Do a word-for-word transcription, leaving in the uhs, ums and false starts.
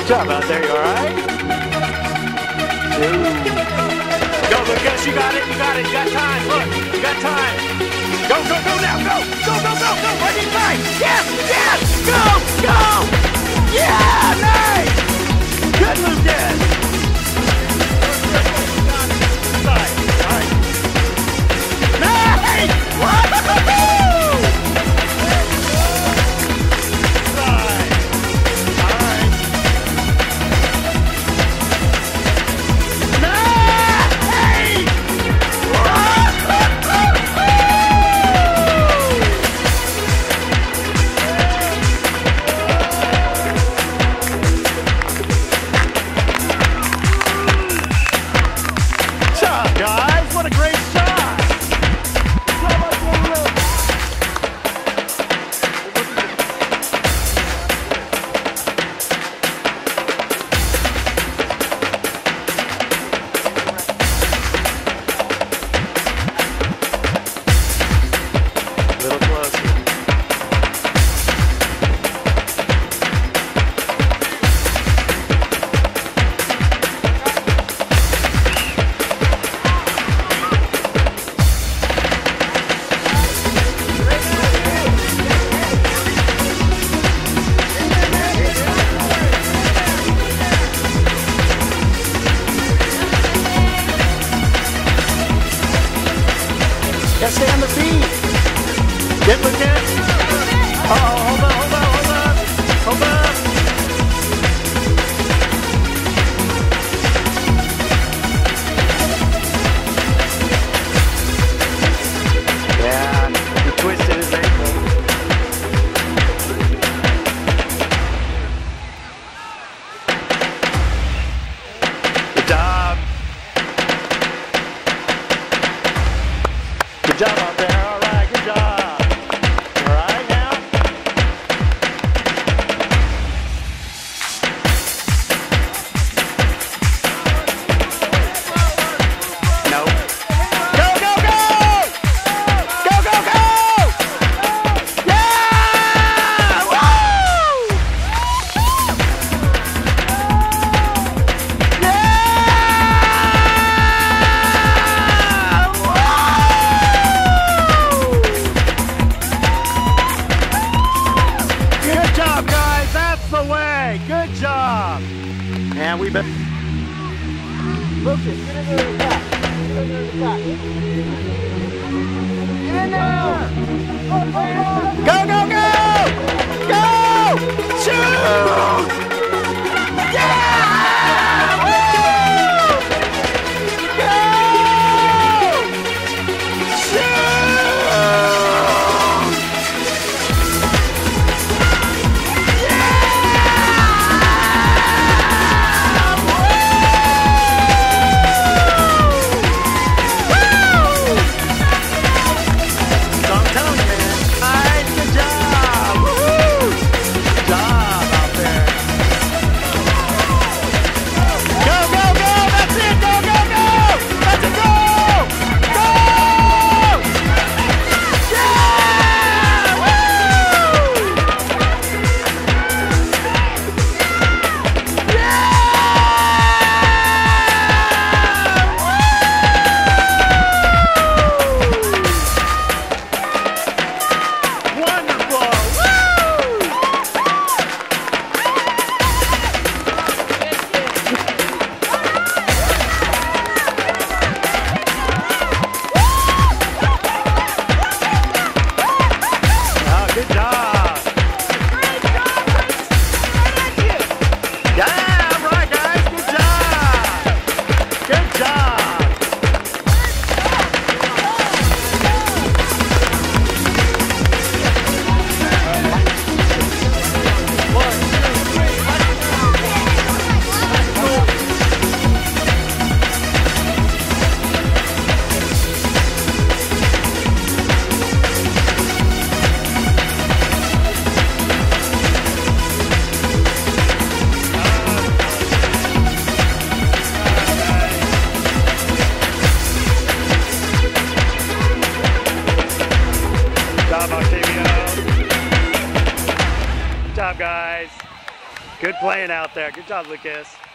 Good job out there, you alright? Go, Lucas, you got it, you got it, you got time, look, you got time. Go, go, go now, go, go, go, go, go, right inside. Yes, yes, go, go. Yeah, nice. Good, Lucas. Inside, all right. Nice. Woo-hoo-hoo! Stay on the beat. Get with it. Uh oh, hold up, hold up, hold up. Hold up. Yeah, he twisted his ankle. Good job. Good job out there, all right, good job. All right now. No. Go, go, go! Go, go, go! Yeah! Woo! Good job, guys. That's the way. Good job. And we've been. Lucas, get in there to the back. Get in there to the back. Get in there. Go, go, go. Go. Shoot. Yeah. Woo. Go. Shoot. Good job. Good playing out there. Good job, Lucas.